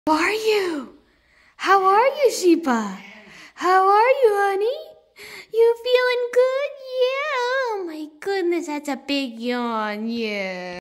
How are you? How are you, Sheba? How are you, honey? You feeling good? Yeah. Oh my goodness, that's a big yawn. Yeah.